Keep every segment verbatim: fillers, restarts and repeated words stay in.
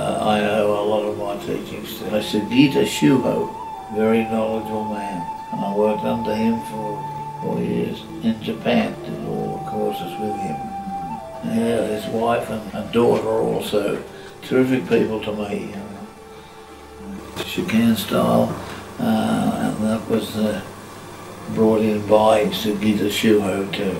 Uh, I owe a lot of my teachings to Judo, very knowledgeable man. And I worked under him for four years in Japan, did all the courses with him. Yeah, his wife and, and daughter are also terrific people to me. Shikan style, uh, and that was uh, brought in by Sugita Shuho too.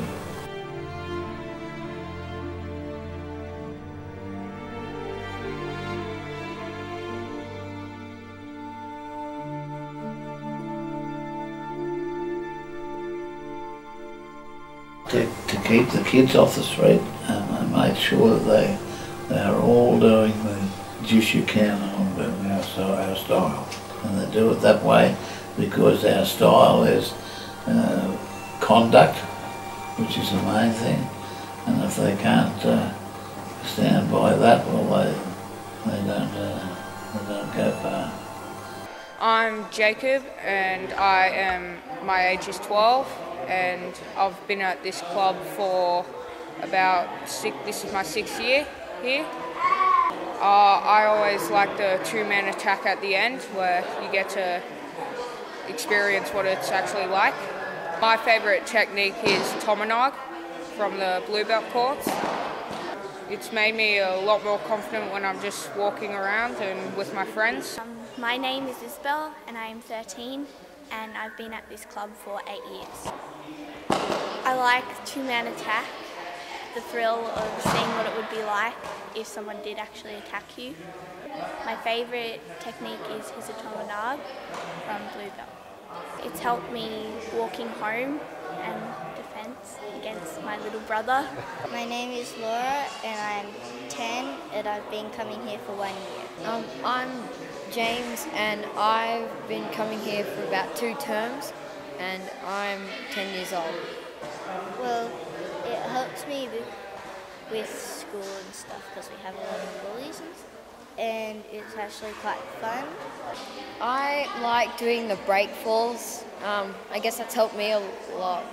To, to keep the kids off the street, and I made sure that they they are all doing the Jujitsu on our, our style, and they do it that way because our style is uh, conduct, which is the main thing, and if they can't uh, stand by that, well, they they don't uh, they don't go far. I'm Jacob, and I am my age is twelve. And I've been at this club for about six, this is my sixth year here. Uh, I always like the two-man attack at the end where you get to experience what it's actually like. My favourite technique is Tomonog from the blue belt courts. It's made me a lot more confident when I'm just walking around and with my friends. Um, my name is Isabel and I am thirteen. And I've been at this club for eight years. I like two-man attack, the thrill of seeing what it would be like if someone did actually attack you. My favourite technique is Hisatomo Nag from Blue Belt. It's helped me walking home and defence against my little brother. My name is Laura and I'm ten and I've been coming here for one year. Um, I'm James and I've been coming here for about two terms and I'm ten years old. Well, it helps me with, with school and stuff because we have a lot of bullies and stuff, and it's actually quite fun. I like doing the break falls. Um, I guess that's helped me a lot.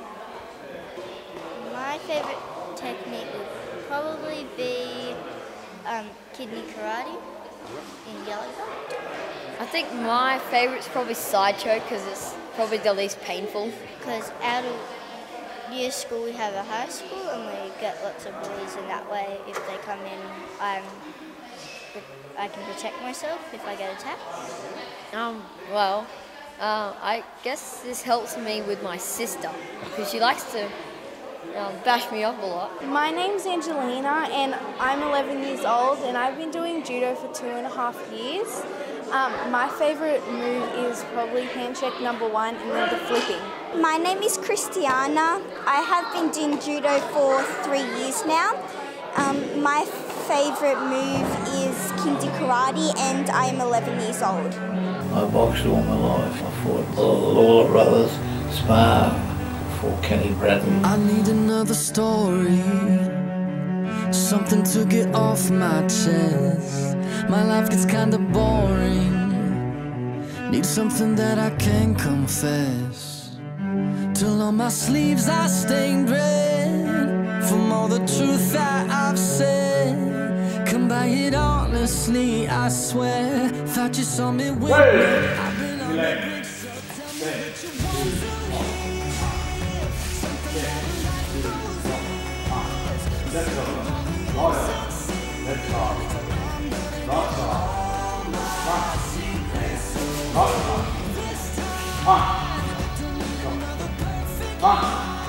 My favourite technique would probably be um, kidney karate in yellow belt. I think my favourite's probably side choke because it's probably the least painful. Because out of year school we have a high school and we get lots of bullies, and that way if they come in I'm, I can protect myself if I get attacked. Um, well, uh, I guess this helps me with my sister because she likes to Um, bash me up a lot. My name's Angelina and I'm eleven years old and I've been doing judo for two and a half years. Um, my favourite move is probably handshake number one and then the flipping. My name is Christiana. I have been doing judo for three years now. Um, my favourite move is kindi karate and I am eleven years old. I boxed all my life. I fought all the brothers, spar. I need another story, something to get off my chest. My life gets kinda boring, need something that I can confess. Till on my sleeves I stained red from all the truth that I've said. Come by it honestly, I swear. Thought you saw me with me. I've been on the brink, so tell me what you want from me. Let's go. Right arm. Left arm. Right arm. One. Right arm. One. One.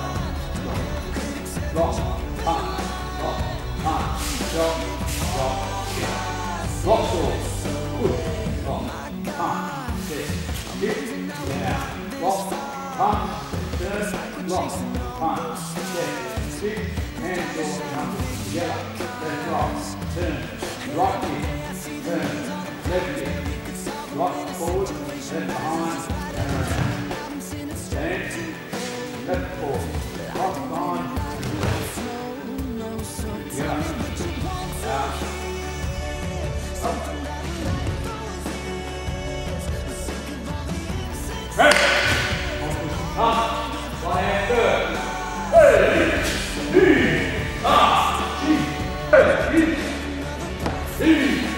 Lock. One. Lock. One. Lock. Lock. Lock. Good. Lock. One. Sit. Hip. Yeah. Lock. One. Turn. Lock. One. Sit. Sit. Hands all come together. Left right. Turn. Right kick. Turn. Left kick. Right forward. Left behind. And around. Stand. Left forward. Right behind. Together. Out. Up. Ready. Up. One hand third. Hey. Ah, she, hey, he, he.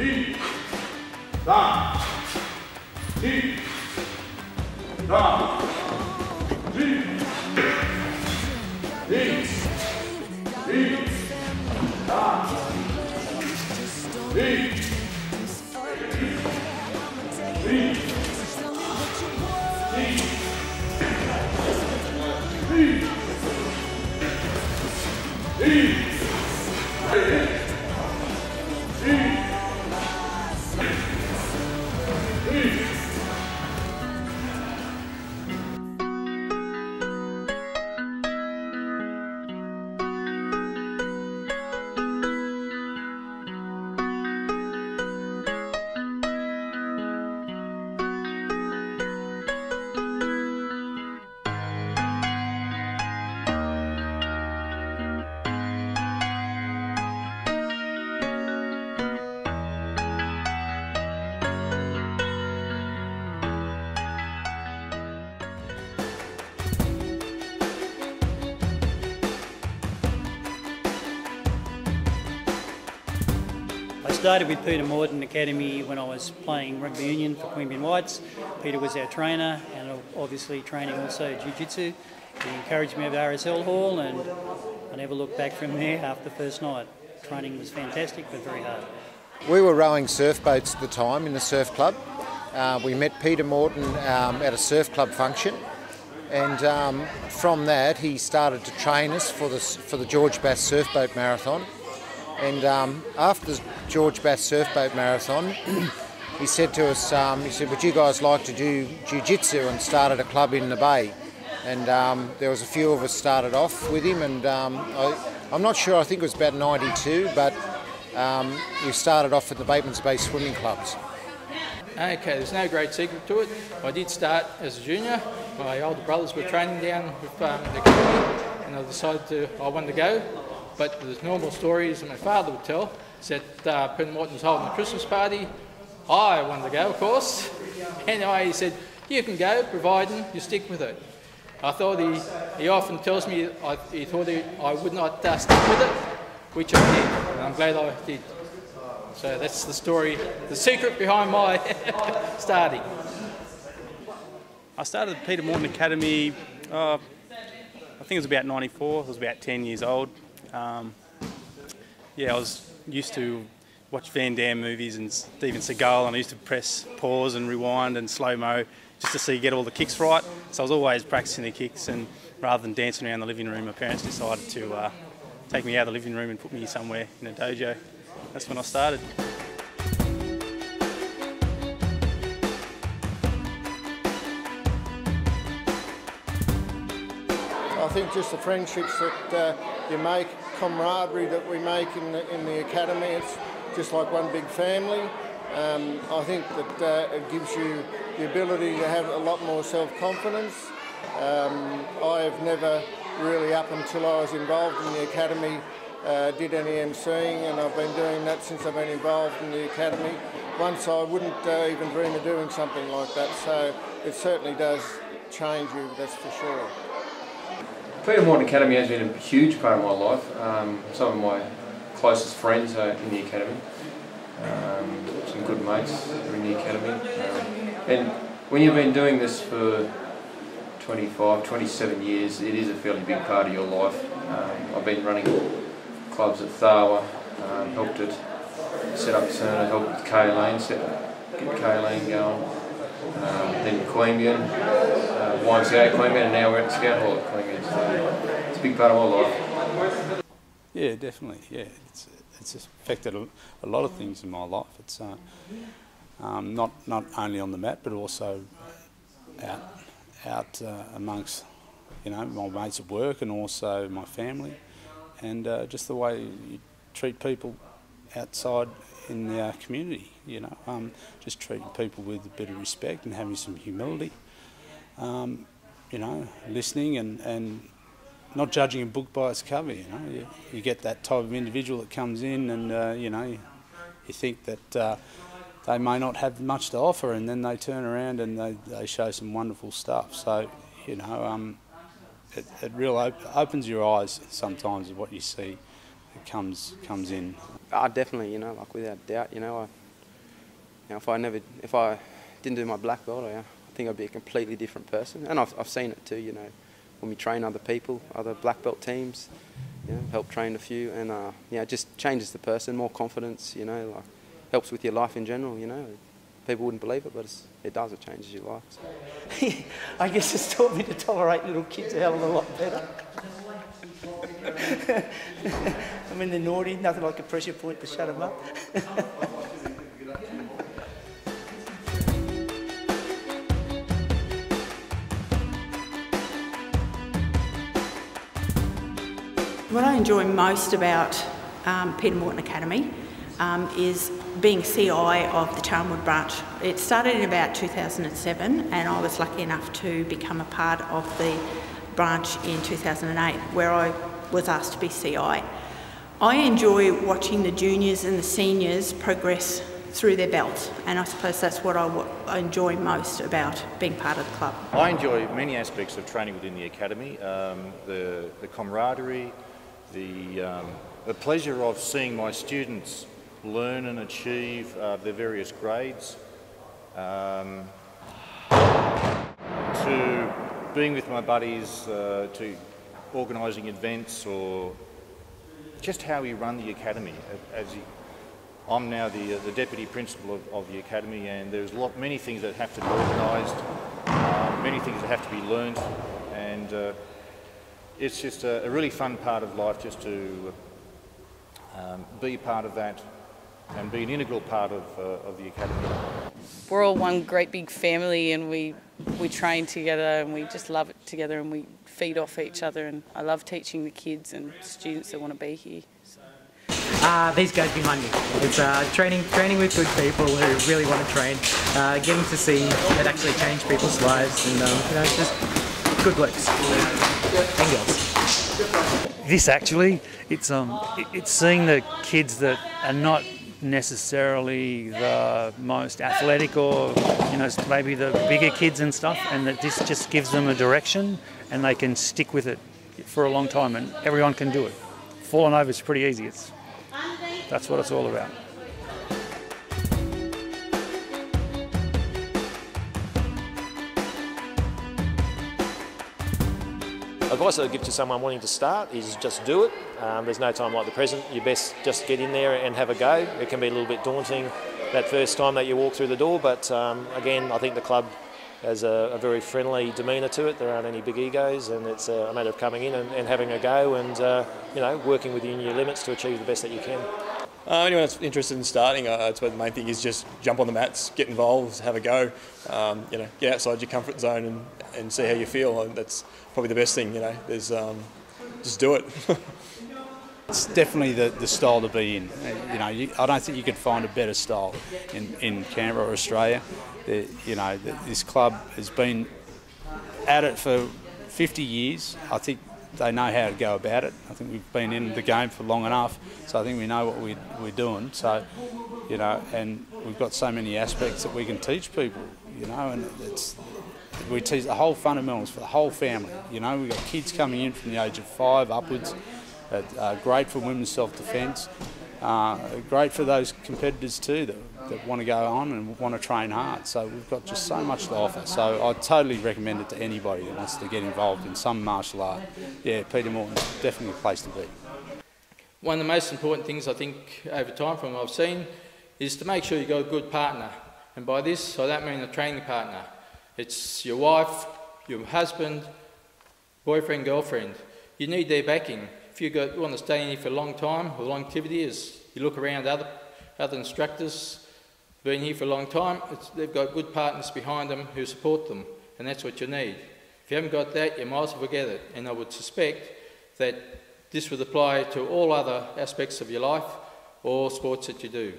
Deep. Down. Deep. Down. Deep. Deep. Deep. Down. Deep. Deep. I started with Peter Morton Academy when I was playing rugby union for Queanbeyan Whites. Peter was our trainer and obviously training also Jiu-Jitsu. He encouraged me at R S L Hall and I never looked back from there after the first night. Training was fantastic but very hard. We were rowing surf boats at the time in the surf club. Uh, we met Peter Morton um, at a surf club function and um, from that he started to train us for the, for the George Bass Surf Boat Marathon. And um, after the George Bass Surf Boat Marathon, he said to us, um, he said, would you guys like to do Jiu-Jitsu, and started a club in the bay. And um, there was a few of us started off with him, and um, I, I'm not sure, I think it was about ninety-two, but um, we started off at the Bateman's Bay Swimming Clubs. Okay, there's no great secret to it. I did start as a junior. My older brothers were training down with um, the academy, and I decided to, I wanted to go. But the normal stories that my father would tell is that uh, Peter Morton was holding a Christmas party. I wanted to go, of course. Anyway, he said, you can go, providing you stick with it. I thought he, he often tells me I, he thought he, I would not uh, stick with it, which I did, and I'm glad I did. So that's the story, the secret behind my starting. I started at Peter Morton Academy, uh, I think it was about ninety-four, I was about ten years old. Um, yeah, I was used to watch Van Damme movies and Steven Seagal, and I used to press pause and rewind and slow-mo just to see get all the kicks right. So I was always practicing the kicks, and rather than dancing around the living room, my parents decided to uh, take me out of the living room and put me somewhere in a dojo. That's when I started. I think just the friendships that uh, you make, camaraderie that we make in the, in the academy, it's just like one big family. Um, I think that uh, it gives you the ability to have a lot more self-confidence. Um, I've never really, up until I was involved in the academy, uh, did any emceeing, and I've been doing that since I've been involved in the academy. Once I wouldn't uh, even dream of doing something like that, so it certainly does change you, that's for sure. Peter Morton Academy has been a huge part of my life. Um, some of my closest friends are in the academy. Um, some good mates are in the academy. Um, and when you've been doing this for twenty-five, twenty-seven years, it is a fairly big part of your life. Um, I've been running clubs at Tharwa, um, helped it set up Cerner, helped with K-Lane, set, get K-Lane going. Um, then Queanbeyan, uh, Y M C A Queanbeyan, and now we're at the Scout Hall at Queanbeyan. So it's a big part of my life. Yeah, definitely. Yeah, it's it's affected a, a lot of things in my life. It's uh, um, not not only on the mat, but also out out uh, amongst you know my mates at work and also my family, and uh, just the way you treat people outside in the community, you know, um, just treating people with a bit of respect and having some humility, um, you know, listening and, and not judging a book by its cover, you know. You, you get that type of individual that comes in and, uh, you know, you think that uh, they may not have much to offer, and then they turn around and they, they show some wonderful stuff. So, you know, um, it, it really op opens your eyes sometimes of what you see that comes, comes in. Uh, definitely, you know, like without doubt, you know, I know, if I never, if I didn't do my black belt, I, I think I'd be a completely different person. And I've, I've seen it too, you know, when we train other people, other black belt teams, you know, help train a few, and uh, you know, it just changes the person, more confidence, you know, like helps with your life in general, you know. People wouldn't believe it, but it's, it does, it changes your life. So. I guess it's taught me to tolerate little kids a hell of a lot better. I mean, they're naughty, nothing like a pressure point to shut them up. What I enjoy most about um, Peter Morton Academy um, is being C I of the Charnwood branch. It started in about two thousand seven, and I was lucky enough to become a part of the branch in two thousand eight, where I was asked to be C I. I enjoy watching the juniors and the seniors progress through their belts, and I suppose that's what I, w I enjoy most about being part of the club. I enjoy many aspects of training within the academy, um, the, the camaraderie, the, um, the pleasure of seeing my students learn and achieve uh, their various grades, um, to being with my buddies, uh, to organising events, or just how we run the academy. As you, I'm now the, uh, the deputy principal of, of the academy, and there's a lot, many things that have to be organised, uh, many things that have to be learnt, and uh, it's just a, a really fun part of life just to um, be part of that and be an integral part of, uh, of the academy. We're all one great big family, and we, we train together, and we just love it together, and we feed off each other, and I love teaching the kids and students that want to be here. So. Uh, these guys behind me. It's uh, training training with good people who really want to train, uh, getting to see it actually change people's lives, and um, you know, just good blokes and girls. This actually, it's um, it's seeing the kids that are not necessarily the most athletic, or you know, maybe the bigger kids and stuff, and that this just gives them a direction and they can stick with it for a long time, and everyone can do it. Falling over is pretty easy. It's that's what it's all about. Advice I'd give to someone wanting to start is just do it. Um, there's no time like the present. You best just get in there and have a go. It can be a little bit daunting that first time that you walk through the door, but um, again, I think the club has a, a very friendly demeanour to it. There aren't any big egos, and it's a matter of coming in and, and having a go, and uh, you know, working within your limits to achieve the best that you can. Uh, anyone that's interested in starting, uh, I suppose the main thing is just jump on the mats, get involved, have a go. Um, you know, get outside your comfort zone and, and see how you feel. And that's probably the best thing. You know, there's um, just do it. It's definitely the, the style to be in. You know, you, I don't think you could find a better style in, in Canberra or Australia. The, you know, the, this club has been at it for fifty years. I think they know how to go about it. I think we've been in the game for long enough, so I think we know what we, we're doing. So, you know, and we've got so many aspects that we can teach people, you know, and it's, we teach the whole fundamentals for the whole family. You know, we've got kids coming in from the age of five upwards, uh, uh, great for women's self-defence, uh, great for those competitors too that, that want to go on and want to train hard. So we've got just so much to offer. So I totally recommend it to anybody that wants to get involved in some martial art. Yeah, Peter Morton's definitely a place to be. One of the most important things I think over time from what I've seen is to make sure you've got a good partner. And by this, I don't mean a training partner. It's your wife, your husband, boyfriend, girlfriend. You need their backing. If you, got, you want to stay in here for a long time, or longevity is you look around other, other instructors been here for a long time, it's, they've got good partners behind them who support them, and that's what you need. If you haven't got that, you might as well forget it. And I would suspect that this would apply to all other aspects of your life or sports that you do.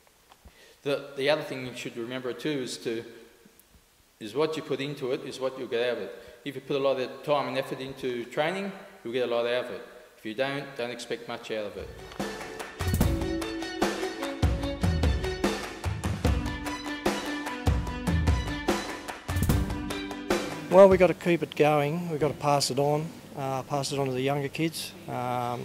The, the other thing you should remember too is to is what you put into it is what you'll get out of it. If you put a lot of time and effort into training, you'll get a lot out of it. If you don't, don't expect much out of it. Well, we've got to keep it going. We've got to pass it on, uh, pass it on to the younger kids. Um,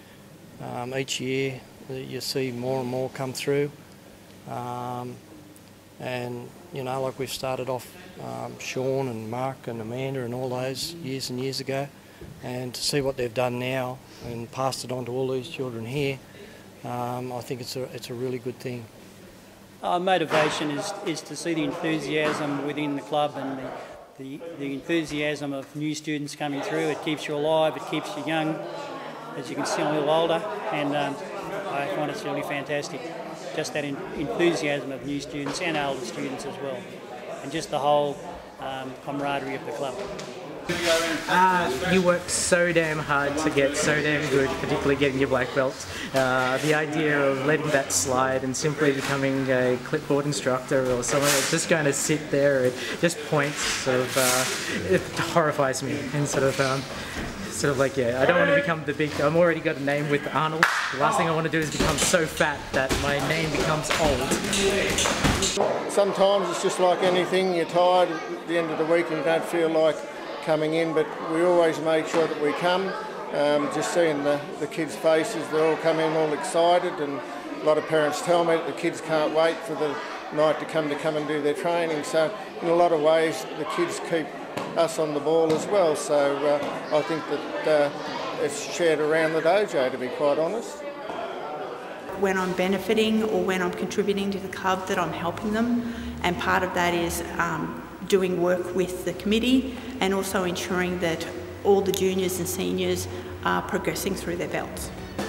um, each year you see more and more come through. Um, And, you know, like we've started off um, Sean and Mark and Amanda and all those years and years ago, and to see what they've done now and passed it on to all these children here, um, I think it's a, it's a really good thing. Our motivation is, is to see the enthusiasm within the club and the, the, the enthusiasm of new students coming through. It keeps you alive, it keeps you young. As you can see, I'm a little older, and um, I find it's really fantastic. Just that enthusiasm of new students and older students as well, and just the whole um, camaraderie of the club. Uh, you work so damn hard to get so damn good, particularly getting your black belt. Uh, the idea of letting that slide and simply becoming a clipboard instructor or someone that's just going to sit there and just point, sort of, uh, it horrifies me. And sort of, um, sort of like, yeah, I don't want to become the big. I'm already got a name with Arnold. The last thing I want to do is become so fat that my name becomes old. Sometimes it's just like anything. You're tired at the end of the week and you don't feel like coming in, but we always make sure that we come. Um, just seeing the, the kids' faces, they all come in all excited, and a lot of parents tell me that the kids can't wait for the night to come to come and do their training. So in a lot of ways the kids keep us on the ball as well, so uh, I think that uh, it's shared around the dojo, to be quite honest. When I'm benefiting or when I'm contributing to the club, that I'm helping them, and part of that is um, doing work with the committee and also ensuring that all the juniors and seniors are progressing through their belts.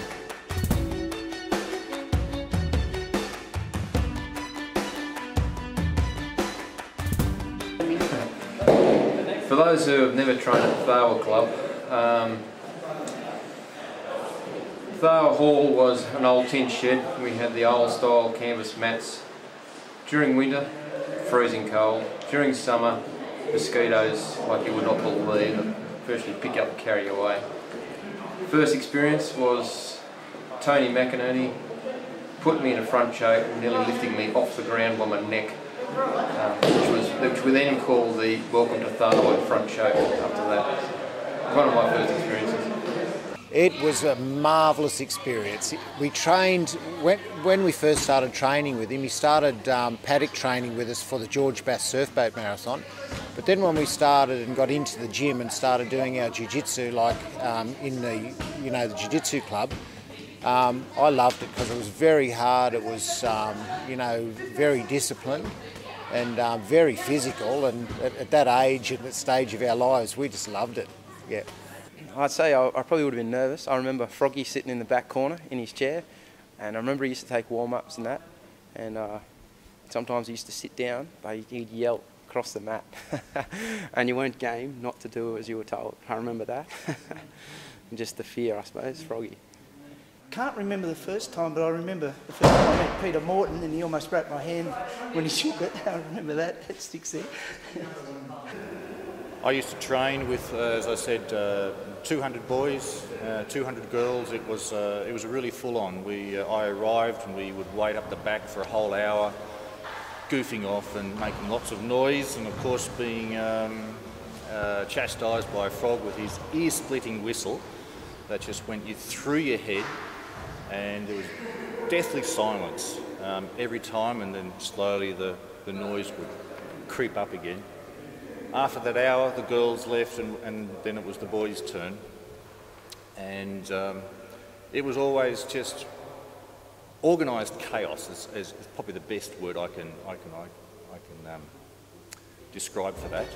For those who have never trained at the Tharwa Club, um, Tharwa Hall was an old tin shed. We had the old style canvas mats. During winter, freezing cold. During summer, mosquitoes like you would not believe that virtually pick up and carry you away. First experience was Tony McInerney put me in a front choke, nearly lifting me off the ground by my neck, um, which was which we then called the Welcome to Tharwa front choke after that. One of my first experiences. It was a marvellous experience. We trained, when, when we first started training with him, he started um, paddock training with us for the George Bass Surfboat Marathon. But then when we started and got into the gym and started doing our jiu-jitsu, like um, in the, you know, the jiu-jitsu club, um, I loved it because it was very hard, it was, um, you know, very disciplined and um, very physical, and at, at that age and that stage of our lives, we just loved it, yeah. I'd say I, I probably would have been nervous. I remember Froggy sitting in the back corner in his chair, and I remember he used to take warm-ups and that, and uh, sometimes he used to sit down, but he'd yell across the mat, and you weren't game not to do as you were told. I remember that. And just the fear, I suppose, Froggy. Can't remember the first time, but I remember the first time I met Peter Morton and he almost wrapped my hand when he shook it. I remember that, it sticks there. I used to train with, uh, as I said, uh, two hundred boys, uh, two hundred girls. It was uh, it was really full on. We uh, I arrived and we would wait up the back for a whole hour, goofing off and making lots of noise, and of course being um, uh, chastised by Frog with his ear-splitting whistle that just went you through your head, and there was deathly silence um, every time, and then slowly the the noise would creep up again. After that hour, the girls left, and, and then it was the boys' turn. And um, it was always just organised chaos. Is, is, is probably the best word I can I can I, I can um, describe for that.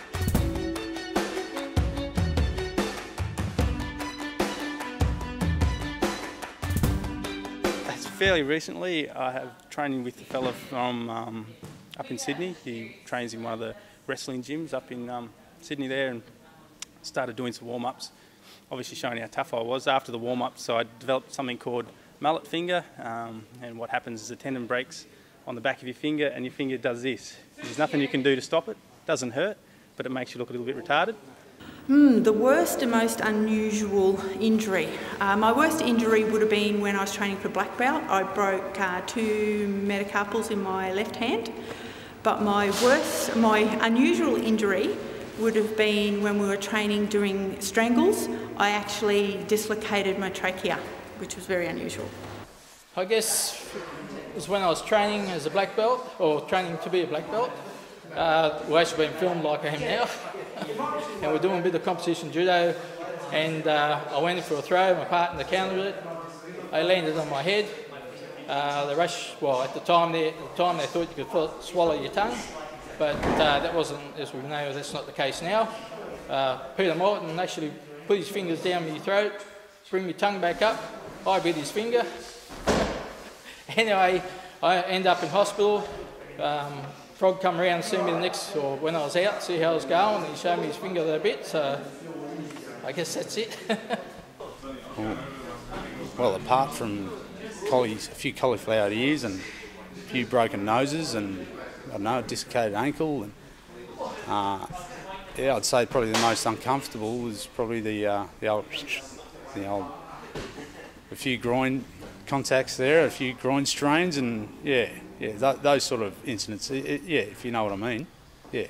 That's fairly recently. I have training with a fella from um, up in Sydney. He trains in one of the wrestling gyms up in um, Sydney there, and started doing some warm-ups, obviously showing how tough I was. After the warm-up, so I developed something called mallet finger, um, and what happens is the tendon breaks on the back of your finger and your finger does this. There's nothing you can do to stop it. It doesn't hurt, but it makes you look a little bit retarded. Mm, the worst and most unusual injury. Uh, my worst injury would have been when I was training for black belt. I broke uh, two metacarpals in my left hand. But my worst, my unusual injury would have been when we were training doing strangles. I actually dislocated my trachea, which was very unusual. I guess was when I was training as a black belt, or training to be a black belt. Uh, we're actually being filmed like I am now. And we're doing a bit of competition judo. And uh, I went in for a throw, my partner countered it. I landed on my head. Uh, the rush, well, at the time, they, at the time they thought you could swallow your tongue, but uh, that wasn't, as we know, that's not the case now. Uh, Peter Morton actually put his fingers down my throat, bring my tongue back up. I bit his finger. Anyway, I end up in hospital. Um, Frog come around and see me the next, or when I was out, see how I was going, and he showed me his finger a bit, so I guess that's it. Well, apart from a few cauliflower ears and a few broken noses and, I don't know, a dislocated ankle, and uh, yeah, I'd say probably the most uncomfortable was probably the, uh, the old, the old, a few groin contacts there, a few groin strains, and yeah, yeah, th those sort of incidents, it, it, yeah, if you know what I mean, yeah.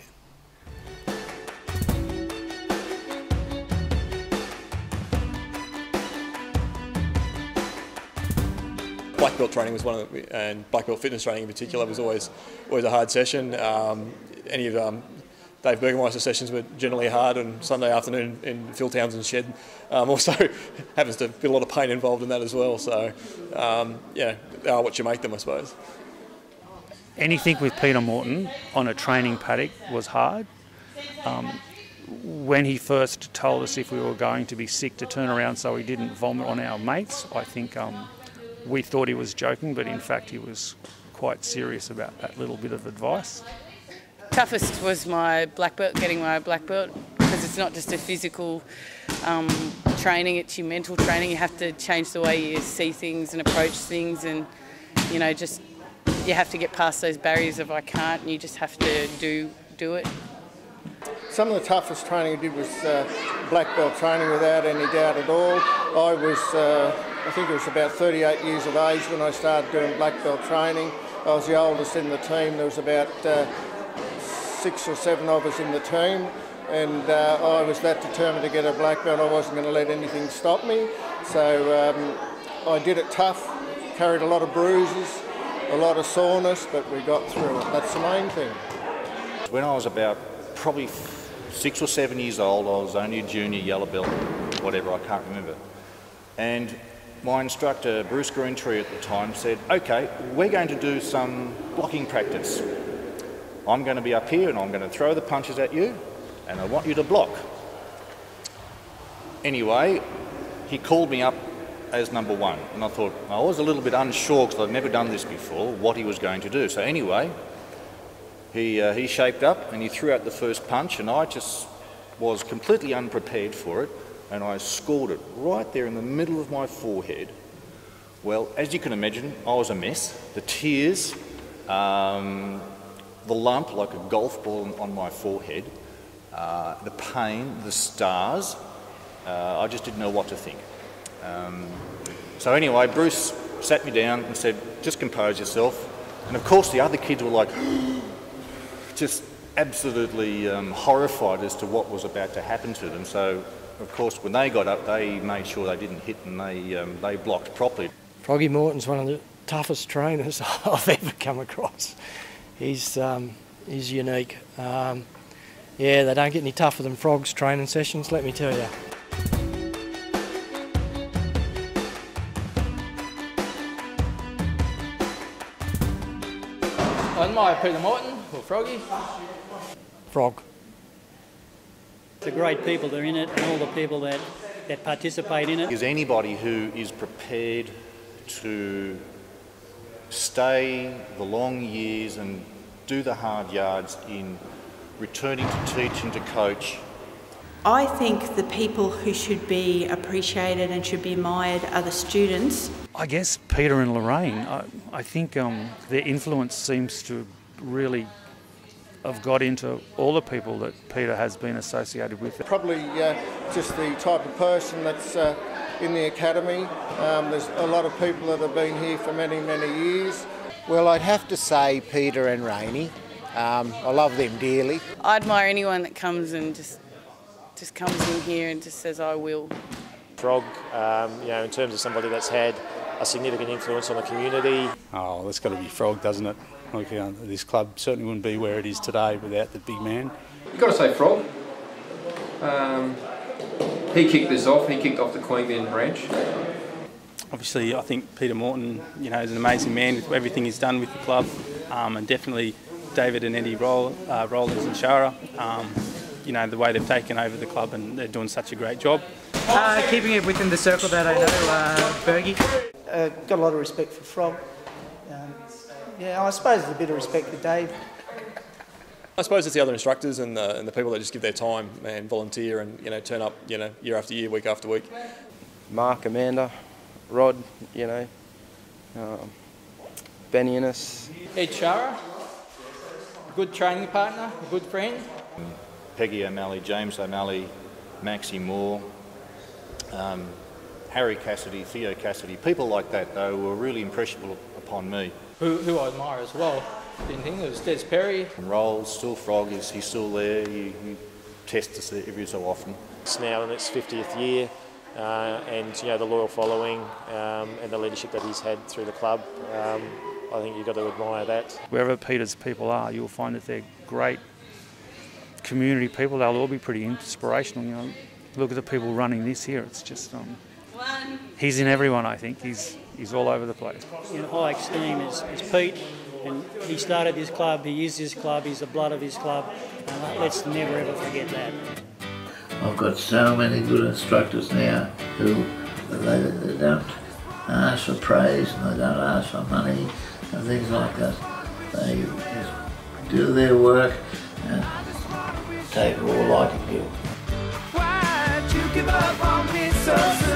Black belt training was one of the, and black belt fitness training in particular was always always a hard session. Um, any of um, Dave Burgermeister's sessions were generally hard, and Sunday afternoon in Phil Townsend's shed um, also happens to be a lot of pain involved in that as well. So um, yeah, they are what you make them, I suppose. Anything with Peter Morton on a training paddock was hard. Um, when he first told us if we were going to be sick to turn around so he didn't vomit on our mates, I think um, we thought he was joking, but in fact he was quite serious about that little bit of advice. Toughest was my black belt, getting my black belt, because it's not just a physical um, training, it's your mental training. You have to change the way you see things and approach things, and you know, just you have to get past those barriers of I can't, and you just have to do do it. Some of the toughest training I did was uh, black belt training, without any doubt at all. I was, uh, I think it was about thirty-eight years of age when I started doing black belt training. I was the oldest in the team. There was about uh, six or seven of us in the team, and uh, I was that determined to get a black belt. I wasn't going to let anything stop me. So um, I did it tough, carried a lot of bruises, a lot of soreness, but we got through it. That's the main thing. When I was about probably six or seven years old, I was only a junior yellow belt, whatever, I can't remember. And my instructor, Bruce Greentree at the time, said, okay, we're going to do some blocking practice. I'm going to be up here and I'm going to throw the punches at you and I want you to block. Anyway, he called me up as number one, and I thought, I was a little bit unsure because I'd never done this before, what he was going to do. So anyway, he, uh, he shaped up and he threw out the first punch, and I just was completely unprepared for it, and I scored it right there in the middle of my forehead. Well, as you can imagine, I was a mess. The tears, um, the lump like a golf ball on, on my forehead, uh, the pain, the stars, uh, I just didn't know what to think. Um, so anyway, Bruce sat me down and said, just compose yourself. And of course the other kids were like, just absolutely um, horrified as to what was about to happen to them. So of course when they got up, they made sure they didn't hit, and they, um, they blocked properly. Froggy Morton's one of the toughest trainers I've ever come across. He's, um, he's unique. Um, yeah, they don't get any tougher than Frog's training sessions, let me tell you. I admire Peter Morton, or Froggy. Frog. The great people that are in it, and all the people that, that participate in it. Is anybody who is prepared to stay the long years and do the hard yards in returning to teach and to coach. I think the people who should be appreciated and should be admired are the students. I guess Peter and Lorraine, I, I think um, their influence seems to really have got into all the people that Peter has been associated with. Probably uh, just the type of person that's uh, in the academy. Um, there's a lot of people that have been here for many, many years. Well, I'd have to say Peter and Rainey. Um, I love them dearly. I admire anyone that comes and just just comes in here and just says, I will. Frog, um, you know, in terms of somebody that's had a significant influence on the community. Oh, that's got to be Frog, doesn't it? Like, uh, this club certainly wouldn't be where it is today without the big man. You've got to say Frog. Um, he kicked this off. He kicked off the Queanbeyan branch. Obviously, I think Peter Morton, you know, is an amazing man with everything he's done with the club, um, and definitely David and Eddie Roll, uh, Rollins and Shara. Um, you know, the way they've taken over the club, and they're doing such a great job. Uh, keeping it within the circle that I know, uh, Bergie. Uh, got a lot of respect for Frog. Um, yeah, I suppose there's a bit of respect for Dave. I suppose it's the other instructors and the, and the people that just give their time and volunteer and, you know, turn up, you know, year after year, week after week. Mark, Amanda, Rod, you know, um, Benny Innes. Ed Shara, a good training partner, a good friend. Peggy O'Malley, James O'Malley, Maxie Moore, um, Harry Cassidy, Theo Cassidy, people like that though were really impressionable upon me. Who, who I admire as well. Didn't think there was Des Perry. Rolls, still Frog, is he's still there, he, he tests us every so often. It's now in its fiftieth year, uh, and you know the loyal following um, and the leadership that he's had through the club. Um, I think you've got to admire that. Wherever Peter's people are, you'll find that they're great community people. They'll all be pretty inspirational. You know, look at the people running this here. It's just um, he's in everyone. I think he's he's all over the place. In high esteem is, is Pete, and he started this club. He is this club. He's the blood of his club. And let's never ever forget that. I've got so many good instructors now who they, they don't ask for praise and they don't ask for money and things like that. They just do their work and take all I can give. Why'd you give up on me so soon?